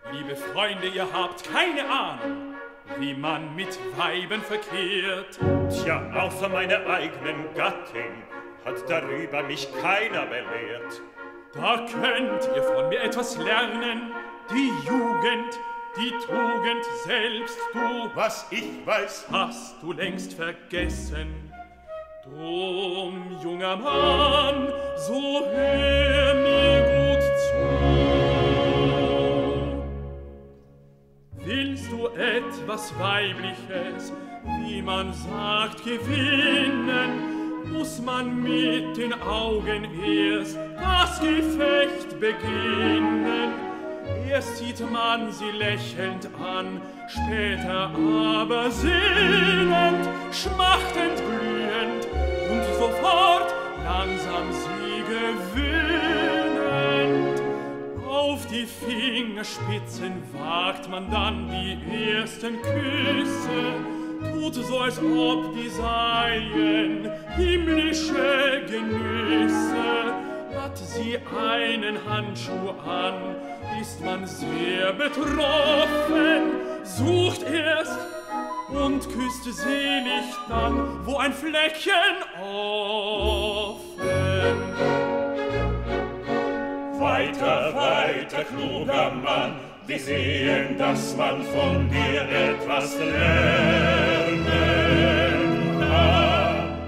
Liebe Freunde, ihr habt keine Ahnung, wie man mit Weiben verkehrt. Tja, außer meiner eigenen Gattin hat darüber mich keiner belehrt. Da könnt ihr von mir etwas lernen, die Jugend, die Tugend selbst, du. Was ich weiß, hast du längst vergessen. Drum, junger Mann, so hör mir gut zu. Willst du etwas Weibliches, wie man sagt, gewinnen, muss man mit den Augen erst das Gefecht beginnen. Erst sieht man sie lächelnd an, später aber sinnend, schmachtend, glühend und sofort langsam sie gewöhnend. Auf die Fingerspitzen wagt man dann die ersten Küsse, tut so, als ob die seien himmlische Genüsse. Hat sie einen Handschuh an, ist man sehr betroffen, sucht erst und küsst selig dann, wo ein Fleckchen offen. Weiter, weiter, kluger Mann, wir sehen, dass man von dir etwas lernen kann.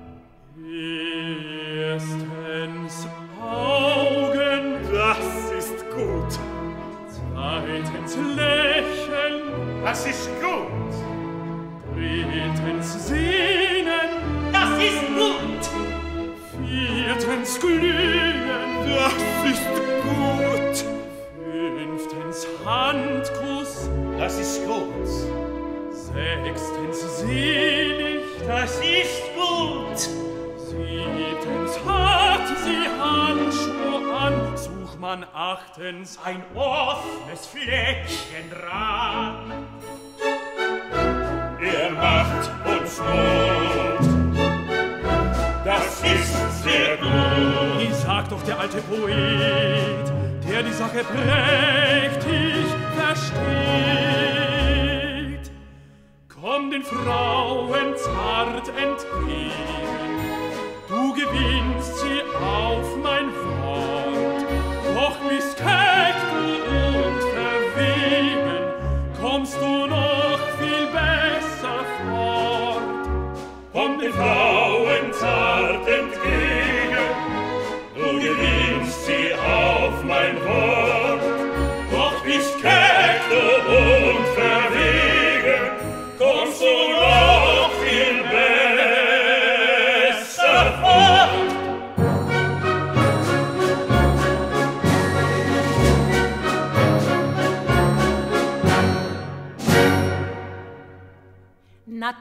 Erstens Augen, das ist gut. Zweitens Lächeln, das ist gut. Drittens Sehnen, das ist gut. Viertens Glühen, das ist gut. Fünftens Handkuss, das ist gut. Sechstens selig, das ist gut. Siebtens hat sie Handschuhe an, sucht man achtens ein offenes Fleckchen dran. Er macht uns Mut, das ist sehr gut. Wie sagt doch der alte Poet, der die Sache prächtig versteht. Komm den Frauen zart entgegen, du gewinnst sie auf mein Wunsch.